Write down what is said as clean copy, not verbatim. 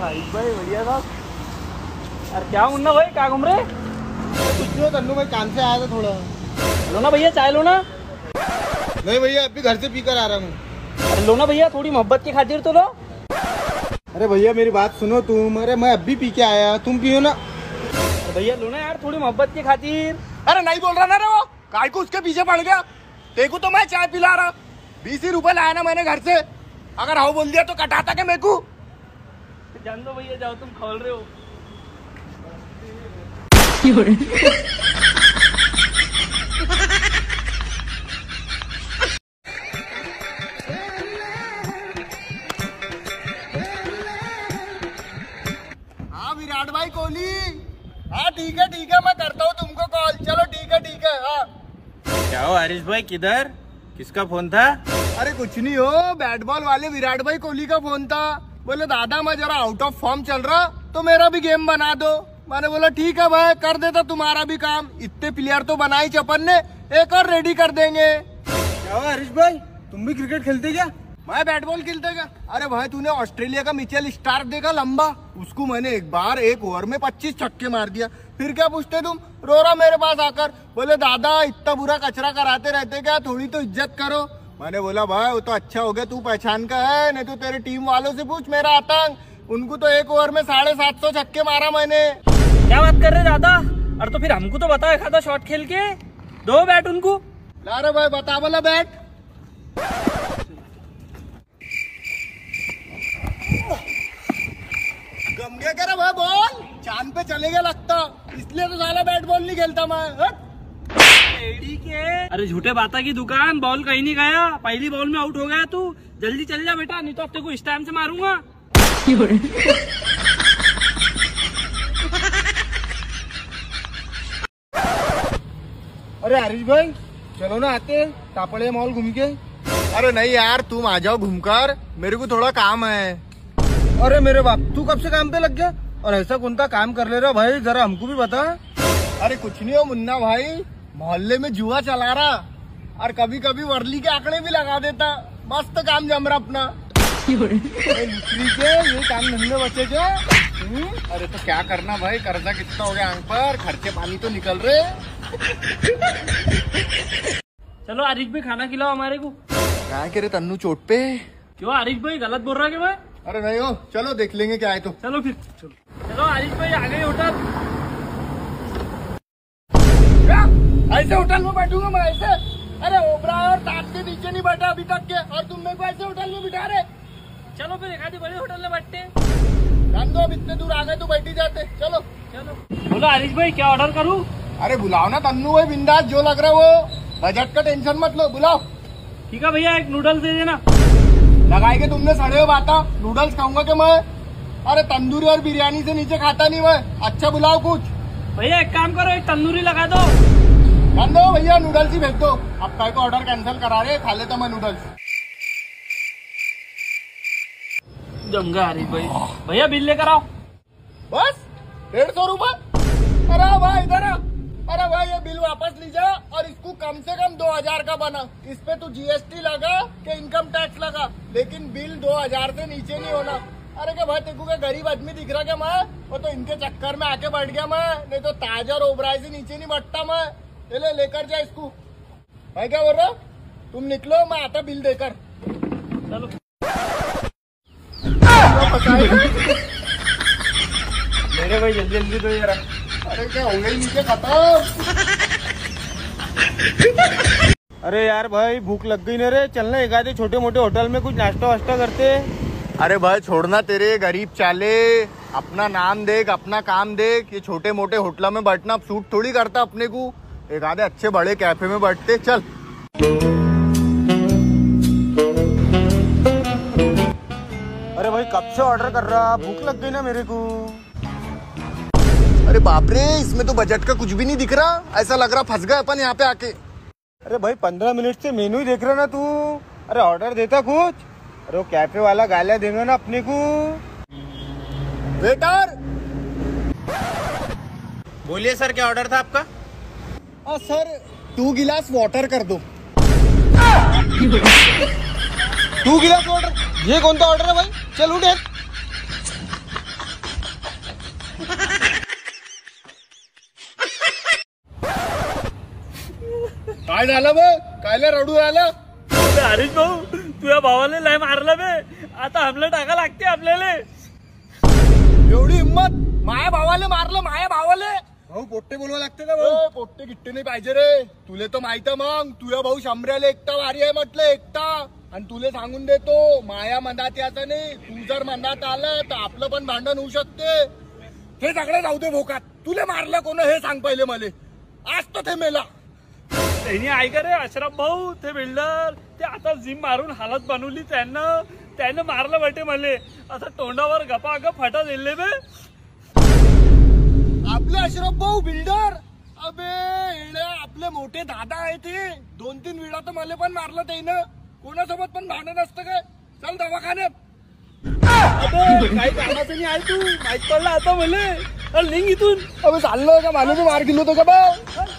भाई बढ़िया साहब। अरे क्या मुन्ना भाई, क्या घूम रहे? कुछ नहीं, तन्नू भाई काम से आया था थोड़ा। लो ना भैया, चाय लो ना। नहीं भैया, अभी घर से पीकर आ रहा हूँ। अरे लो ना भैया, थोड़ी मोहब्बत की खातिर तो लो। अरे भैया मेरी बात सुनो तुम। अरे मैं अभी पी के आया, तुम पियो ना। भैया लो ना यार, थोड़ी मोहब्बत की खातिर। अरे नहीं बोल रहा ना रे, वो काय को उसके पीछे पड़ गया। देखो तो मैं चाय पिला रहा, 20 रुपए लाया ना मैंने घर से। अगर हाँ बोल दिया तो कटाता के मेरे को। जान दो भैया, जाओ, तुम खोल रहे हो। हाँ विराट भाई कोहली, हाँ ठीक है मैं करता हूँ तुमको कॉल। चलो ठीक है हाँ। क्या हो हरीश भाई, किधर? किसका फोन था? अरे कुछ नहीं हो, बैट बॉल वाले विराट भाई कोहली का फोन था। बोले दादा मैं जरा आउट ऑफ फॉर्म चल रहा, तो मेरा भी गेम बना दो। मैंने बोला ठीक है भाई, कर देता तुम्हारा भी काम। इतने प्लेयर तो बनाई चपन ने, एक और रेडी कर देंगे। क्या हो हरीश भाई, तुम भी क्रिकेट खेलते क्या? मैं बैट बॉल खेलते क्या? अरे भाई तूने ऑस्ट्रेलिया का मिचेल स्टार्क देखा, लंबा? उसको मैंने एक बार 1 ओवर में 25 छक्के मार दिया। फिर क्या पूछते तुम? रो रहा मेरे पास आकर, बोले दादा इतना बुरा कचरा कराते रहते क्या, थोड़ी तो इज्जत करो। मैंने बोला भाई वो तो अच्छा हो गया तू पहचान का है, नहीं तो तेरे टीम वालों से पूछ मेरा आतंक। उनको तो 1 ओवर में 750 छक्के मारा मैंने। क्या बात कर रहे दादा? अरे तो फिर हमको तो बता, एक आधा शॉट खेल के दो बैट उनको। ला रे भाई, बता बोला बैट। गम गया क्या रे भाई बॉल? चांद पे चले गया लगता, इसलिए तो साला बैट बॉल नहीं खेलता मैं। ठीक है। अरे झूठे बाता की दुकान, बॉल कहीं नहीं गया। पहली बॉल में आउट हो गया तू। जल्दी चल जा बेटा, नहीं तो अब तेरे को इस टाइम से मारूंगा। अरे हरीश भाई चलो ना, आते टापड़े मॉल घूम के। अरे नहीं यार, तुम आ जाओ घूमकर, मेरे को थोड़ा काम है। अरे मेरे बाप, तू कब से काम पे लग गया? और ऐसा कौन सा काम कर ले रहा भाई, जरा हमको भी बता। अरे कुछ नहीं हो मुन्ना भाई, मोहल्ले में जुआ चला रहा, और कभी कभी वर्ली के आंकड़े भी लगा देता। मस्त काम जम रहा अपना। लुटरी के ये काम धंधे बचे क्या? अरे तो क्या करना भाई, कर्जा कितना हो गया आंख पर, खर्चे पानी तो निकल रहे। चलो आरिफ भाई, खाना खिलाओ हमारे को। क्या करे तन्नू चोट पे? क्यों आरिफ भाई, गलत बोल रहा है क्या मैं? अरे नहीं हो, चलो देख लेंगे क्या है तो। चलो फिर चलो आरिफ भाई, आ गए होटल। ऐसे होटल में बैठूंगा मैं ऐसे? अरे ओबरा और ताज के नीचे नहीं बैठा अभी तक के, और तुम मेरे को ऐसे होटल में बिठा रहे। चलो फिर एक आधी बड़े होटल में बैठते। जान दो, अब इतने दूर आ गए तो बैठ ही जाते। चलो बोलो आरिफ भाई, क्या ऑर्डर करूँ? अरे बुलाओ ना तन्नू भाई, बिंदास, जो लग रहा है वो। बजट का टेंशन मत लो, बुलाओ। ठीक है भैया, एक नूडल्स दे देना। लगाएंगे तुमने सड़े हुए बाता, नूडल्स खाऊंगा क्या मैं? अरे तंदूरी और बिरयानी से नीचे खाता नहीं मैं। अच्छा बुलाओ कुछ। भैया एक काम करो, एक तंदूरी लगा दो। बंद हो भैया, नूडल्स ही भेज दो। अब काय को ऑर्डर कैंसिल करा रहे, खा लेता मैं नूडल्स। जमगा आरिफ भाई। भैया बिल लेकर आओ। बस 150 रुपए? अरे भाई इधर आ। अरे भाई ये बिल वापस लीजिए, और इसको कम से कम 2000 का बना। इस पे तू जीएसटी लगा के इनकम टैक्स लगा, लेकिन बिल 2000 से नीचे नहीं होना। अरे क्या भाई, तेको क्या गरीब आदमी दिख रहा क्या मैं? वो तो इनके चक्कर में आके बैठ गया मैं, नहीं तो ताज और ओबराय से नीचे नहीं बैठता मैं। ले लेकर जा इसको। भाई क्या बोल रहा? तुम निकलो, मैं आता बिल देकर। चलो मेरे भाई जल्दी तो यार। अरे क्या हो गई नीचे खत्म। अरे यार भाई भूख लग गई ना रे, चलना एक आधे छोटे मोटे होटल में कुछ नाश्ता वास्ता करते। अरे भाई छोड़ना तेरे गरीब चाले, अपना नाम देख, अपना काम देख। ये छोटे मोटे होटल में बैठना सूट थोड़ी करता अपने को। एक आधे अच्छे बड़े कैफे में बैठते। चल अरे भाई कब से ऑर्डर कर रहा, भूख लग गई ना मेरे को। अरे बाप रे, इसमें तो बजट का कुछ भी नहीं दिख रहा। ऐसा लग रहा फंस गए अपन यहाँ पे आके। अरे भाई 15 मिनट से मेनू ही देख रहा ना तू। अरे ऑर्डर देता कुछ। अरे वो कैफे वाला गालियां देगा ना अपने को। वेटर बोलिए सर, क्या ऑर्डर था आपका? सर 2 गिलास वाटर कर दो। 2 गिलास ऑर्डर? ये कौन सा ऑर्डर है भाई? चल उठ। काय झालं बघ, कायला रडू राहिलं? हरीश भाऊ तुझ्या भावाला लय मारलं बे, आता हमला टाका लागते आपल्याला. एवढी हिंमत? माया भावाले मारलं, माया भावाले? भाऊ पोट्टे बोलवा लागते का भाऊ? पोट्टे गिट्टे नाही पाहिजे रे, तुले तर माहित आहे. मग तुझ्या भाऊ शंभऱ्याला एकटा वारी आहे म्हटलं, एकटा. आणि तुले सांगून देतो, माया मनात याचं नाही. तू जर मनात आलं तर आपलं पण भांडण होऊ शकते. हे सगळं जाऊ दे भोकात. तुले मारलं कोण हे सांग पहिले मले. आज तर ते मेला. त्यांनी ऐका रे अशरफ भाऊ, ते बिल्डर ते आता जिम मारून हालत बनवली त्यानं मारलं वाटे मले. आता तोंडावर गपागप फटा दिले बे. आपले अशरफ भाऊ बिल्डर? अबे येड्या, आपले मोठे दादा आहे ते. 2-3 वेळा तर मला पण मारलं त्यानं. कोणासोबत पण भांडण असतं काय? चल दवाखान्यात. अबे काही कामाचं नाही आहे तू, माहित पडलं आता मले. निघ इथून. अबे चाललं का? मला बी मार गेलो होतो का बा?